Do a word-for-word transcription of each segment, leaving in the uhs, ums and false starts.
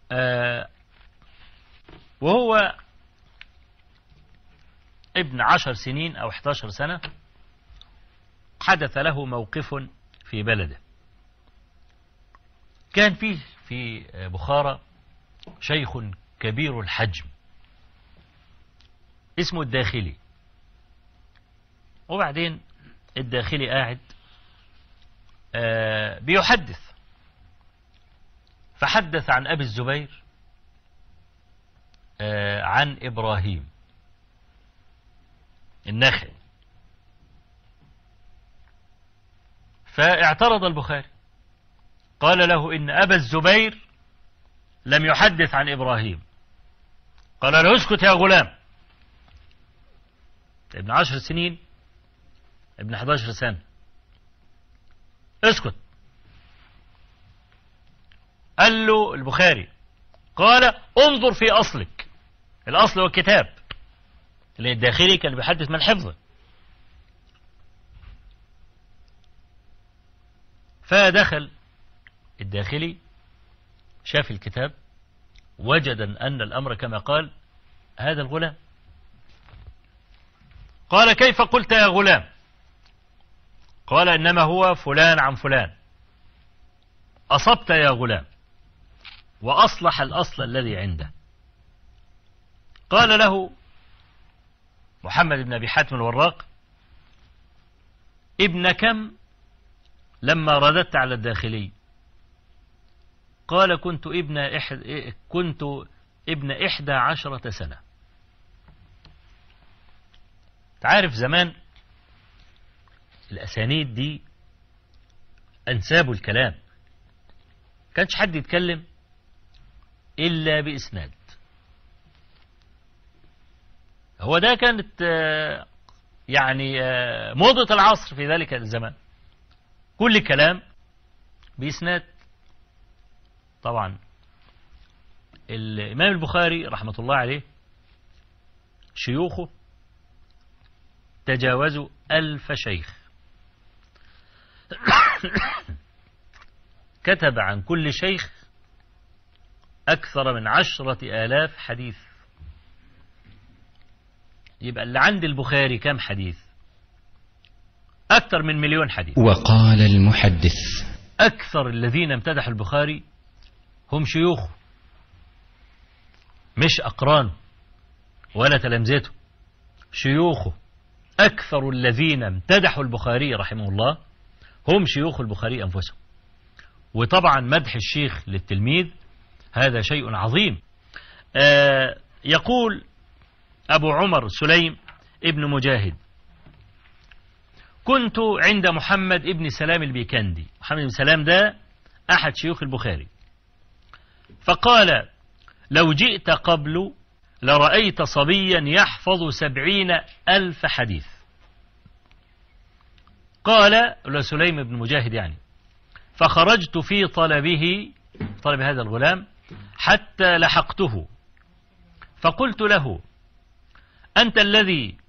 آه وهو ابن عشر سنين أو احداشر سنة حدث له موقف في بلده. كان فيه في بخارى شيخ كبير الحجم اسمه الداخلي. وبعدين الداخلي قاعد آه بيحدث، فحدث عن أبي الزبير آه عن إبراهيم النخعي. فاعترض البخاري قال له إن أبا الزبير لم يحدث عن إبراهيم. قال له اسكت يا غلام، ابن عشر سنين ابن احداشر سنة، اسكت. قال له البخاري قال انظر في أصلك، الأصل والكتاب، اللي الداخلي كان بيحدث من حفظه. فدخل الداخلي شاف الكتاب وجد أن الأمر كما قال هذا الغلام. قال كيف قلت يا غلام؟ قال إنما هو فلان عن فلان. أصبت يا غلام، وأصلح الأصل الذي عنده. قال له محمد بن أبي حاتم الوراق ابن كم لما رددت على الداخلي؟ قال كنت ابن إحد كنت ابن إحدى عشرة سنة. تعرف زمان الأسانيد دي أنسابوا الكلام، كانش حد يتكلم إلا بإسناد. هو ده كانت يعني موضة العصر في ذلك الزمان، كل كلام بإسناد. طبعا الإمام البخاري رحمة الله عليه شيوخه تجاوزوا ألف شيخ، كتب عن كل شيخ أكثر من عشرة آلاف حديث. يبقى اللي عند البخاري كم حديث؟ أكثر من مليون حديث. وقال المحدث أكثر الذين امتدحوا البخاري هم شيوخه، مش أقرانه ولا تلامذته، شيوخه. أكثر الذين امتدحوا البخاري رحمه الله هم شيوخ البخاري أنفسهم. وطبعا مدح الشيخ للتلميذ هذا شيء عظيم. آه يقول أبو عمر سليم ابن مجاهد كنت عند محمد ابن سلام البيكندي. محمد بن سلام ده أحد شيوخ البخاري. فقال لو جئت قبل لرأيت صبيا يحفظ سبعين ألف حديث. قال لسليم بن مجاهد يعني فخرجت في طلبه، طلب هذا الغلام، حتى لحقته فقلت له أنت الذي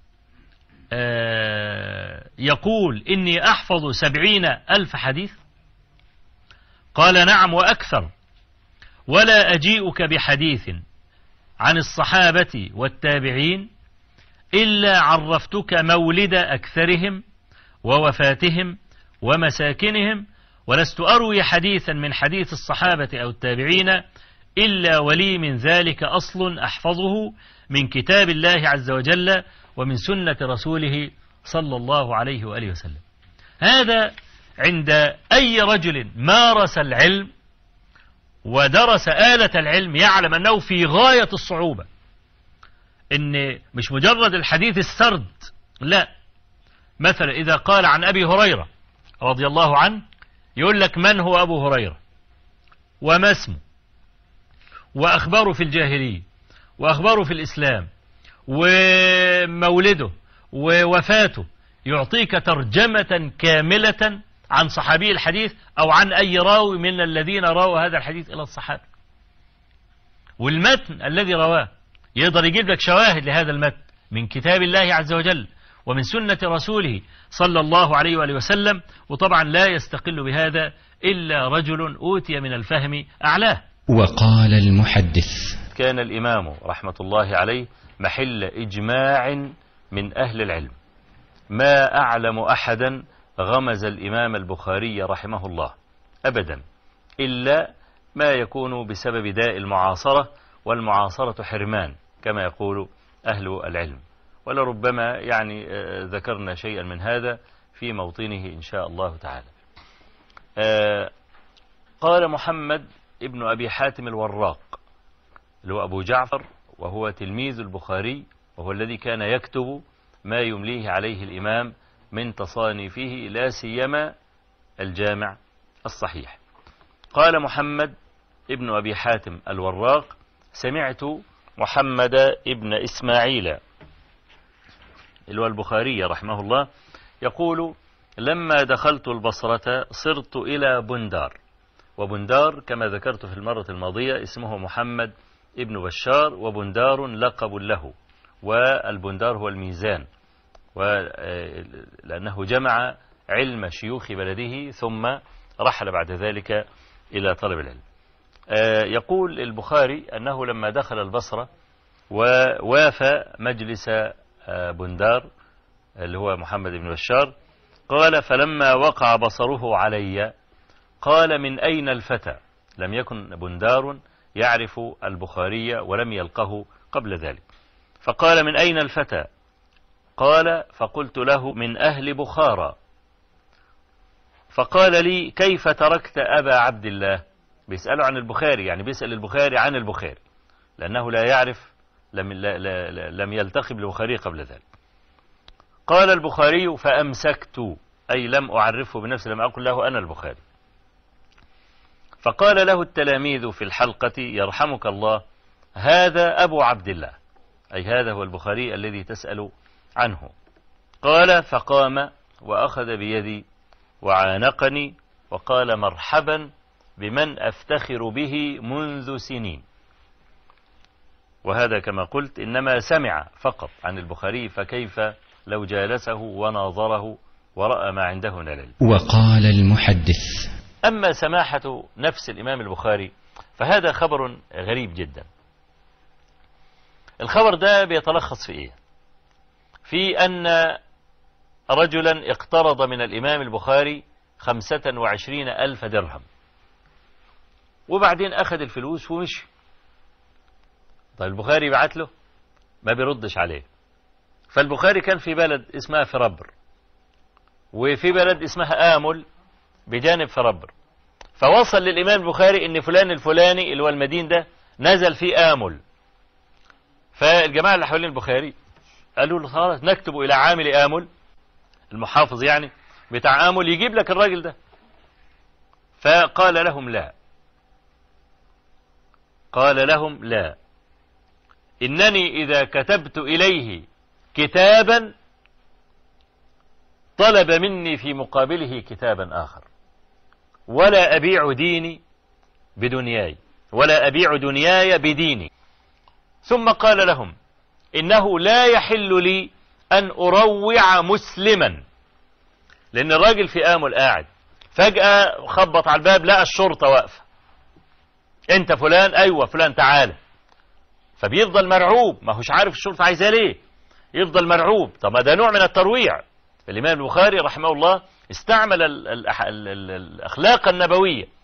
يقول إني أحفظ سبعين ألف حديث؟ قال نعم وأكثر، ولا أجيئك بحديث عن الصحابة والتابعين إلا عرفتك مولد أكثرهم ووفاتهم ومساكنهم، ولست أروي حديثا من حديث الصحابة أو التابعين إلا ولي من ذلك أصل أحفظه من كتاب الله عز وجل ومن سنة رسوله صلى الله عليه وآله وسلم. هذا عند أي رجل مارس العلم ودرس آلة العلم يعلم أنه في غاية الصعوبة، إن مش مجرد الحديث السرد، لا. مثلا إذا قال عن أبي هريرة رضي الله عنه يقول لك من هو أبو هريرة وما اسمه وأخباره في الجاهلية وأخباره في الإسلام ومولده ووفاته، يعطيك ترجمة كاملة عن صحابي الحديث أو عن أي راوي من الذين راوا هذا الحديث إلى الصحابة. والمتن الذي رواه يقدر يجيب لك شواهد لهذا المتن من كتاب الله عز وجل ومن سنة رسوله صلى الله عليه وآله وسلم. وطبعا لا يستقل بهذا إلا رجل أوتي من الفهم أعلاه. وقال المحدث: كان الإمام رحمة الله عليه محل إجماع من أهل العلم، ما أعلم أحدا غمز الإمام البخاري رحمه الله أبدا، إلا ما يكون بسبب داء المعاصرة، والمعاصرة حرمان كما يقول أهل العلم، ولربما يعني ذكرنا شيئا من هذا في موطنه إن شاء الله تعالى. قال محمد ابن أبي حاتم الوراق اللي هو أبو جعفر، وهو تلميذ البخاري، وهو الذي كان يكتب ما يمليه عليه الإمام من تصانيفه، لا سيما الجامع الصحيح. قال محمد ابن أبي حاتم الوراق: سمعت محمد ابن إسماعيل اللي هو البخاري رحمه الله يقول: لما دخلت البصرة صرت إلى بندار، وبندار كما ذكرت في المرة الماضية اسمه محمد ابن بشار، وبندار لقب له، والبندار هو الميزان، لأنه جمع علم شيوخ بلده ثم رحل بعد ذلك إلى طلب العلم. يقول البخاري أنه لما دخل البصرة ووافى مجلس بندار اللي هو محمد بن بشار، قال: فلما وقع بصره علي قال: من أين الفتى؟ لم يكن بندار يعرف البخاري ولم يلقه قبل ذلك، فقال: من أين الفتى؟ قال: فقلت له: من أهل بخارى. فقال لي: كيف تركت أبا عبد الله؟ بيسأله عن البخاري، يعني بيسأل البخاري عن البخاري، لأنه لا يعرف، لم, لا لا لم يلتقي بالبخاري قبل ذلك. قال البخاري: فأمسكت، أي لم أعرفه بنفسي، لم أقل له أنا البخاري. فقال له التلاميذ في الحلقة: يرحمك الله، هذا أبو عبد الله، أي هذا هو البخاري الذي تسأل عنه. قال: فقام وأخذ بيدي وعانقني وقال: مرحبا بمن أفتخر به منذ سنين. وهذا كما قلت إنما سمع فقط عن البخاري، فكيف لو جالسه وناظره ورأى ما عنده من العلم. وقال المحدث: أما سماحة نفس الإمام البخاري فهذا خبر غريب جدا. الخبر ده بيتلخص في إيه؟ في أن رجلا اقترض من الإمام البخاري خمسة وعشرين ألف درهم، وبعدين أخذ الفلوس ومشي. طيب البخاري بعت له ما بيردش عليه، فالبخاري كان في بلد اسمها فربر، وفي بلد اسمها آمل بجانب فربر، فوصل للإمام البخاري ان فلان الفلاني اللي هو المدين ده نزل في آمل. فالجماعة اللي حوالين البخاري قالوا له: خلاص نكتب إلى عامل آمل، المحافظ يعني بتاع آمل، يجيب لك الراجل ده. فقال لهم: لا، قال لهم: لا، إنني إذا كتبت إليه كتابا طلب مني في مقابله كتابا آخر، ولا أبيع ديني بدنياي، ولا أبيع دنياي بديني. ثم قال لهم: إنه لا يحل لي أن أروع مسلما، لأن الراجل في آمل قاعد، فجأة خبط على الباب لقى الشرطة واقفة: أنت فلان؟ أيوة فلان، تعالى. فبيفضل مرعوب، ما هوش عارف الشرطة عايزاه ليه، يفضل مرعوب. طب ما ده نوع من الترويع. الإمام البخاري رحمه الله استعمل ال ال ال ال الأخلاق النبوية